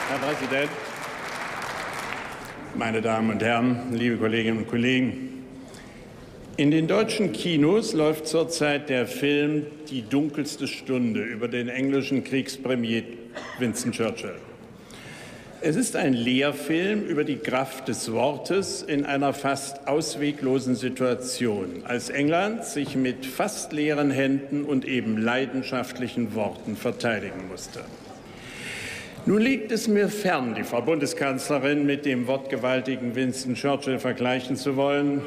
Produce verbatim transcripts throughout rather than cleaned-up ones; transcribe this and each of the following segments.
Herr Präsident, meine Damen und Herren, liebe Kolleginnen und Kollegen! In den deutschen Kinos läuft zurzeit der Film Die dunkelste Stunde über den englischen Kriegspremier Winston Churchill. Es ist ein Lehrfilm über die Kraft des Wortes in einer fast ausweglosen Situation, als England sich mit fast leeren Händen und eben leidenschaftlichen Worten verteidigen musste. Nun liegt es mir fern, die Frau Bundeskanzlerin mit dem wortgewaltigen Winston Churchill vergleichen zu wollen.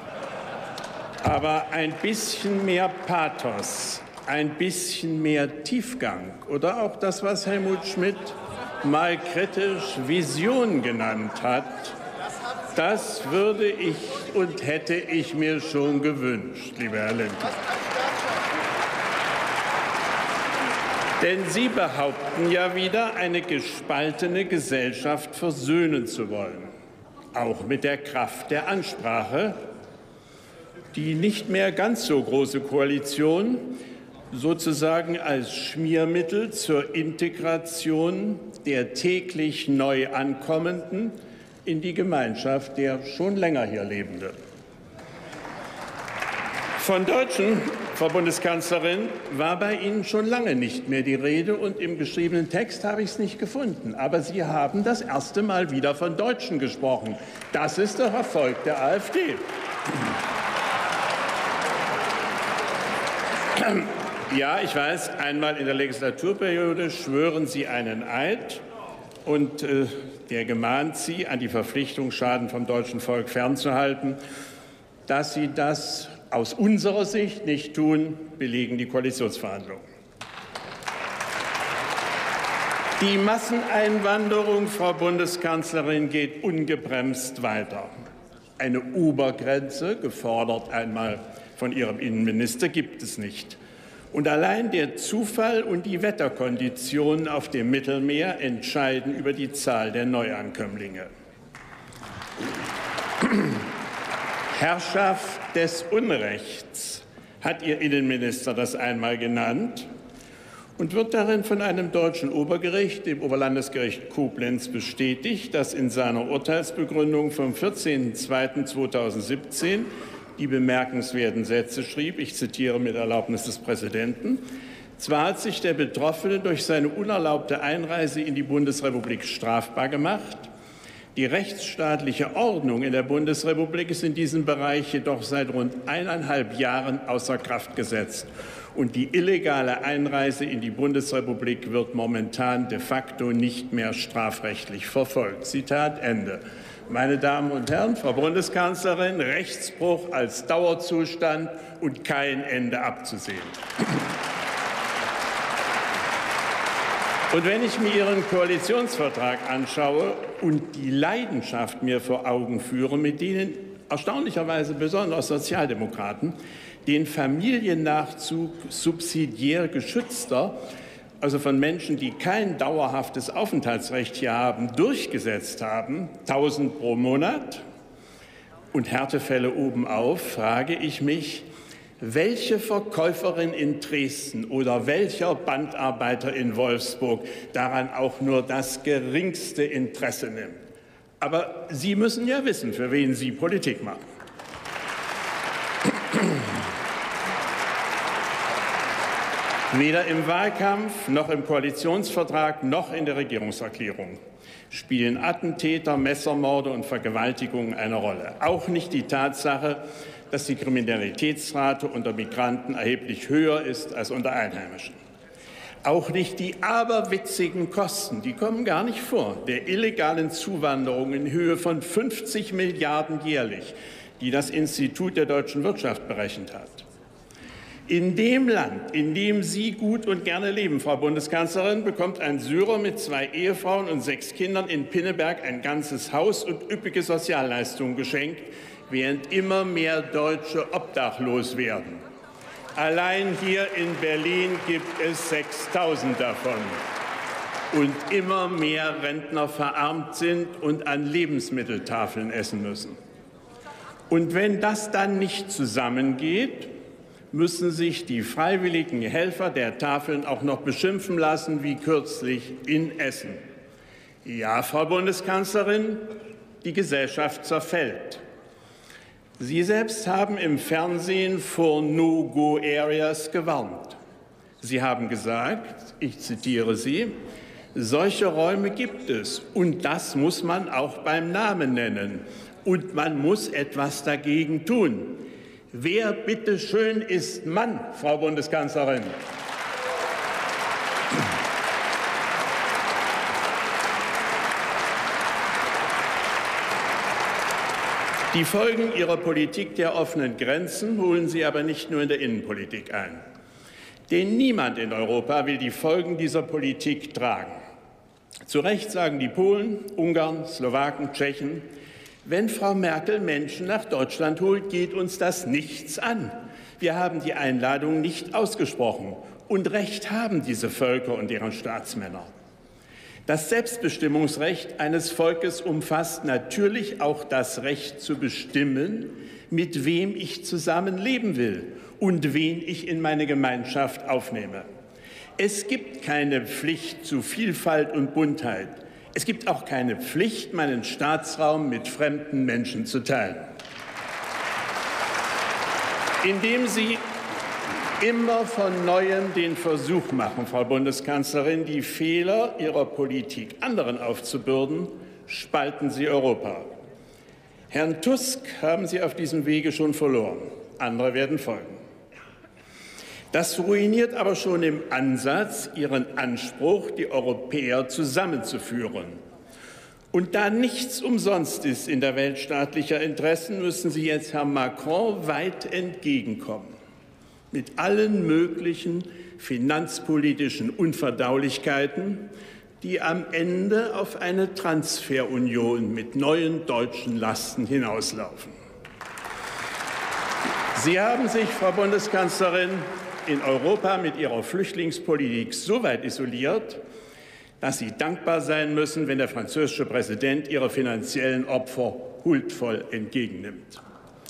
Aber ein bisschen mehr Pathos, ein bisschen mehr Tiefgang oder auch das, was Helmut Schmidt mal kritisch Vision genannt hat, das würde ich und hätte ich mir schon gewünscht, lieber Herr Lindner. Denn Sie behaupten ja wieder, eine gespaltene Gesellschaft versöhnen zu wollen, auch mit der Kraft der Ansprache. Die nicht mehr ganz so große Koalition sozusagen als Schmiermittel zur Integration der täglich neu Ankommenden in die Gemeinschaft der schon länger hier Lebenden. Von Deutschen, Frau Bundeskanzlerin, war bei Ihnen schon lange nicht mehr die Rede, und im geschriebenen Text habe ich es nicht gefunden. Aber Sie haben das erste Mal wieder von Deutschen gesprochen. Das ist der Erfolg der AfD. Ja, ich weiß, einmal in der Legislaturperiode schwören Sie einen Eid, und äh, der gemahnt Sie, an die Verpflichtung, Schaden vom deutschen Volk fernzuhalten. Dass Sie das aus unserer Sicht nicht tun, belegen die Koalitionsverhandlungen. Die Masseneinwanderung, Frau Bundeskanzlerin, geht ungebremst weiter. Eine Obergrenze, gefordert einmal von Ihrem Innenminister, gibt es nicht. Und allein der Zufall und die Wetterkonditionen auf dem Mittelmeer entscheiden über die Zahl der Neuankömmlinge. Herrschaft des Unrechts hat Ihr Innenminister das einmal genannt und wird darin von einem deutschen Obergericht, dem Oberlandesgericht Koblenz, bestätigt, das in seiner Urteilsbegründung vom vierzehnten zweiten zweitausendsiebzehn die bemerkenswerten Sätze schrieb, ich zitiere mit Erlaubnis des Präsidenten: Zwar hat sich der Betroffene durch seine unerlaubte Einreise in die Bundesrepublik strafbar gemacht, die rechtsstaatliche Ordnung in der Bundesrepublik ist in diesem Bereich jedoch seit rund eineinhalb Jahren außer Kraft gesetzt. Und die illegale Einreise in die Bundesrepublik wird momentan de facto nicht mehr strafrechtlich verfolgt. Zitat Ende. Meine Damen und Herren, Frau Bundeskanzlerin, Rechtsbruch als Dauerzustand und kein Ende abzusehen. Und wenn ich mir Ihren Koalitionsvertrag anschaue und die Leidenschaft mir vor Augen führe, mit denen erstaunlicherweise besonders Sozialdemokraten den Familiennachzug subsidiär geschützter, also von Menschen, die kein dauerhaftes Aufenthaltsrecht hier haben, durchgesetzt haben, tausend pro Monat und Härtefälle obenauf, frage ich mich, welche Verkäuferin in Dresden oder welcher Bandarbeiter in Wolfsburg daran auch nur das geringste Interesse nimmt. Aber Sie müssen ja wissen, für wen Sie Politik machen. Weder im Wahlkampf noch im Koalitionsvertrag noch in der Regierungserklärung spielen Attentäter, Messermorde und Vergewaltigungen eine Rolle. Auch nicht die Tatsache, dass die Kriminalitätsrate unter Migranten erheblich höher ist als unter Einheimischen. Auch nicht die aberwitzigen Kosten, die kommen gar nicht vor, der illegalen Zuwanderung in Höhe von fünfzig Milliarden jährlich, die das Institut der deutschen Wirtschaft berechnet hat. In dem Land, in dem Sie gut und gerne leben, Frau Bundeskanzlerin, bekommt ein Syrer mit zwei Ehefrauen und sechs Kindern in Pinneberg ein ganzes Haus und üppige Sozialleistungen geschenkt, während immer mehr Deutsche obdachlos werden. Allein hier in Berlin gibt es sechstausend davon. Und immer mehr Rentner verarmt sind und an Lebensmitteltafeln essen müssen. Und wenn das dann nicht zusammengeht, müssen sich die freiwilligen Helfer der Tafeln auch noch beschimpfen lassen, wie kürzlich in Essen. Ja, Frau Bundeskanzlerin, die Gesellschaft zerfällt. Sie selbst haben im Fernsehen vor No-Go-Areas gewarnt. Sie haben gesagt, ich zitiere Sie, solche Räume gibt es, und das muss man auch beim Namen nennen. Und man muss etwas dagegen tun. Wer bitteschön ist Mann, Frau Bundeskanzlerin? Die Folgen Ihrer Politik der offenen Grenzen holen Sie aber nicht nur in der Innenpolitik ein. Denn niemand in Europa will die Folgen dieser Politik tragen. Zu Recht sagen die Polen, Ungarn, Slowaken, Tschechen, wenn Frau Merkel Menschen nach Deutschland holt, geht uns das nichts an. Wir haben die Einladung nicht ausgesprochen. Und Recht haben diese Völker und deren Staatsmänner. Das Selbstbestimmungsrecht eines Volkes umfasst natürlich auch das Recht zu bestimmen, mit wem ich zusammenleben will und wen ich in meine Gemeinschaft aufnehme. Es gibt keine Pflicht zu Vielfalt und Buntheit. Es gibt auch keine Pflicht, meinen Staatsraum mit fremden Menschen zu teilen. Indem Sie immer von Neuem den Versuch machen, Frau Bundeskanzlerin, die Fehler Ihrer Politik anderen aufzubürden, spalten Sie Europa. Herrn Tusk haben Sie auf diesem Wege schon verloren. Andere werden folgen. Das ruiniert aber schon im Ansatz Ihren Anspruch, die Europäer zusammenzuführen. Und da nichts umsonst ist in der Welt staatlicher Interessen, müssen Sie jetzt Herrn Macron weit entgegenkommen. Mit allen möglichen finanzpolitischen Unverdaulichkeiten, die am Ende auf eine Transferunion mit neuen deutschen Lasten hinauslaufen. Sie haben sich, Frau Bundeskanzlerin, in Europa mit Ihrer Flüchtlingspolitik so weit isoliert, dass Sie dankbar sein müssen, wenn der französische Präsident Ihre finanziellen Opfer huldvoll entgegennimmt.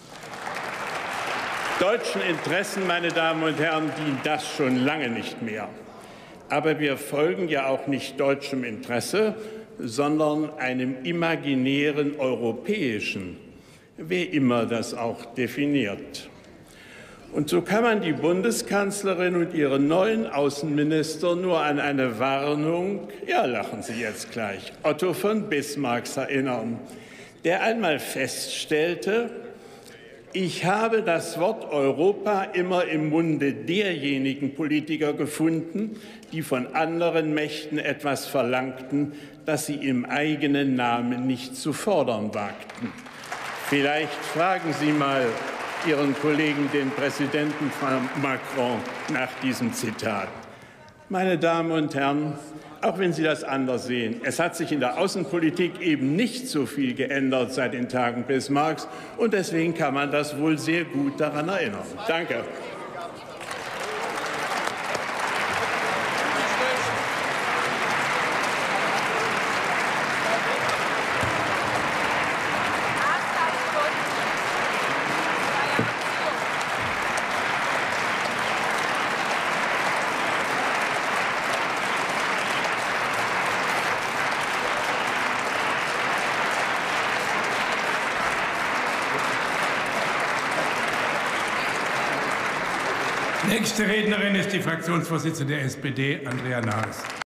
Deutschen Interessen, meine Damen und Herren, dient das schon lange nicht mehr. Aber wir folgen ja auch nicht deutschem Interesse, sondern einem imaginären europäischen, wer immer das auch definiert. Und so kann man die Bundeskanzlerin und ihre neuen Außenminister nur an eine Warnung, ja, lachen Sie jetzt gleich, Otto von Bismarcks erinnern, der einmal feststellte, ich habe das Wort Europa immer im Munde derjenigen Politiker gefunden, die von anderen Mächten etwas verlangten, das sie im eigenen Namen nicht zu fordern wagten. Vielleicht fragen Sie mal Ihren Kollegen, den Präsidenten Macron, nach diesem Zitat. Meine Damen und Herren, auch wenn Sie das anders sehen, es hat sich in der Außenpolitik eben nicht so viel geändert seit den Tagen Bismarcks, und deswegen kann man das wohl sehr gut daran erinnern. Danke. Nächste Rednerin ist die Fraktionsvorsitzende der S P D, Andrea Nahles.